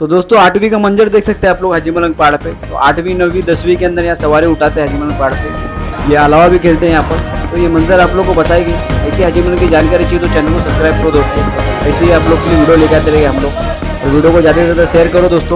तो दोस्तों 8वीं का मंजर देख सकते हैं आप लोग हाजी मलंग पहाड़ पे। तो 8वीं 9वीं 10वीं के अंदर यहाँ सवारी उठाते हैं हाजी मलंग पहाड़ पे। ये अलावा भी खेलते हैं यहाँ पर। तो ये मंजर आप लोग को बताएगी। ऐसी हाजी मलंग की जानकारी चाहिए तो चैनल को सब्सक्राइब करो दोस्तों। ऐसे ही आप लोग के लिए वीडियो लेकर आते रहेंगे हम लोग। और वीडियो को ज़्यादा से ज़्यादा शेयर करो दोस्तों।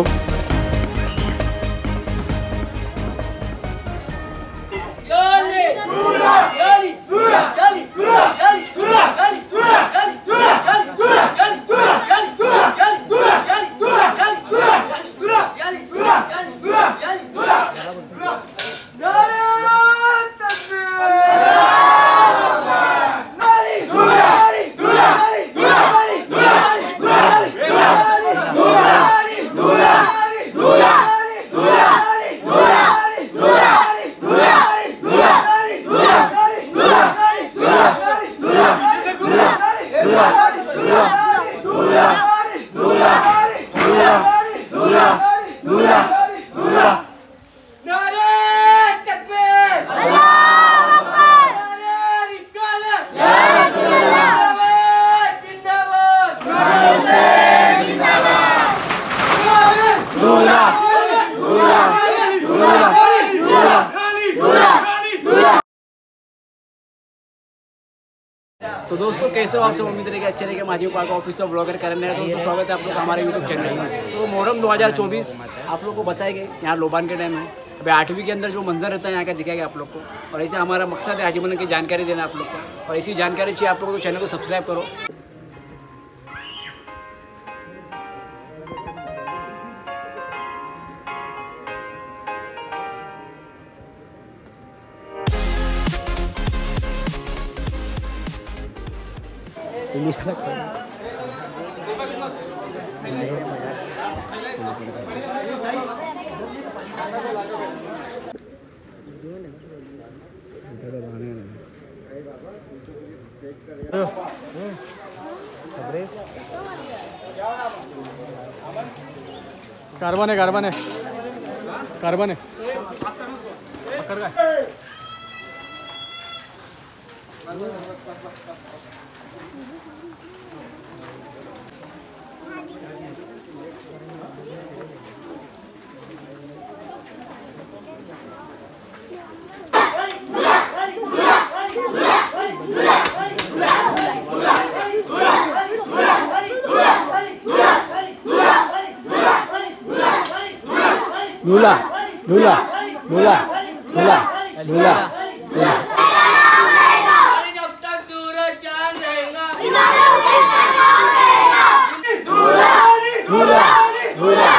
तो दोस्तों कैसे हो आप सब, उम्मीद है कि अच्छे रहेंगे। माझी पार्क ऑफिस से ब्लॉगर करने हैं। दोस्तों स्वागत है आप लोग हमारे यूट्यूब चैनल में। तो मोहर्रम 2024 आप लोग को बताएंगे यहाँ लोबान के टाइम में। अभी 8वीं के अंदर जो मंजर रहता है यहाँ का दिखाएगा आप लोग को। और ऐसे हमारा मकसद है हाजी मलंग की जानकारी देना आप लोग को। और ऐसी जानकारी चाहिए आप लोगों को, चैनल को सब्सक्राइब करो। कार्बन है कार्बन है कार्बन है पकड़ का दूल्हा दूल्हा दूल्हा दूल्हा दूल्हा जब तक सूरज चांद रहेगा दूल्हा दूल्हा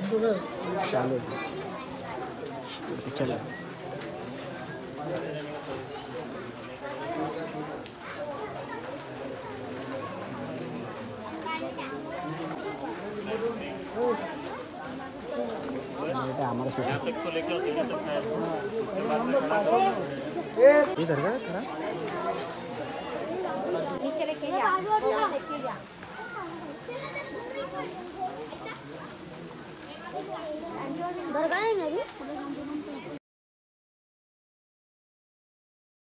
चालू चलो इधर का खड़ा नीचे लेके जा लेके जा घर गए मेरी